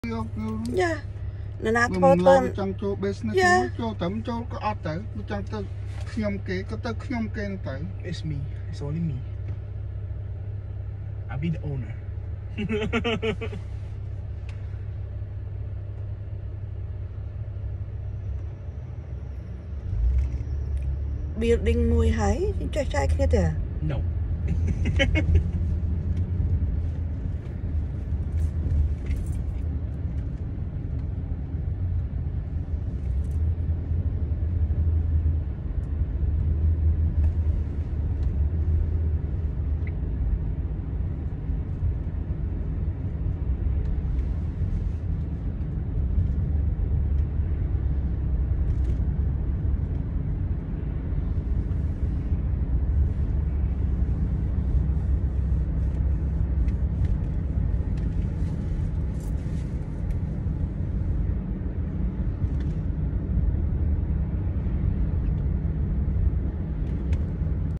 Yeah. Nó nát thôi thôi. Trong cho business cho tấm cho có ọt tới. Trong tôi nhom kế có tới nhom kế tới. It's me. It's only me. I'll be the owner. Building mùi hái, chắc chắn kia kìa. No.